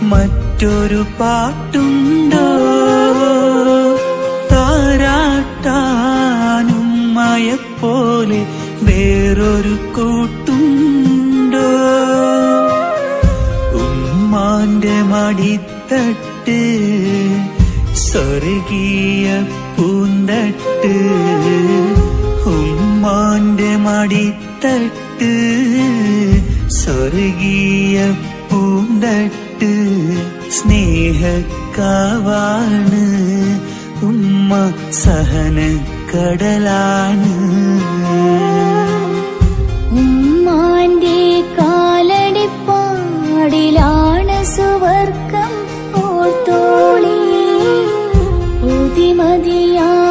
മറ്റൊരു പാട്ടുണ്ടോ താരാട്ടാനും മയപ്പോലെ വേറൊരു കൂട്ടുണ്ടോ ഉമ്മാന്റെ മടിത്തട്ട് സ്വർഗീയ പൂന്തട്ട് ഉമ്മാന്റെ മടിത്തട്ട് സ്വർഗീയ പൂന്തട്ട് സ്നേഹക്കാവാണ് ഉമ്മ സഹനക്കടലാണ് ഉമ്മാന്റെ കാലടിപ്പാടിലാണ് സുവർഗം ഓർത്തോളി ഉതിമതിയാ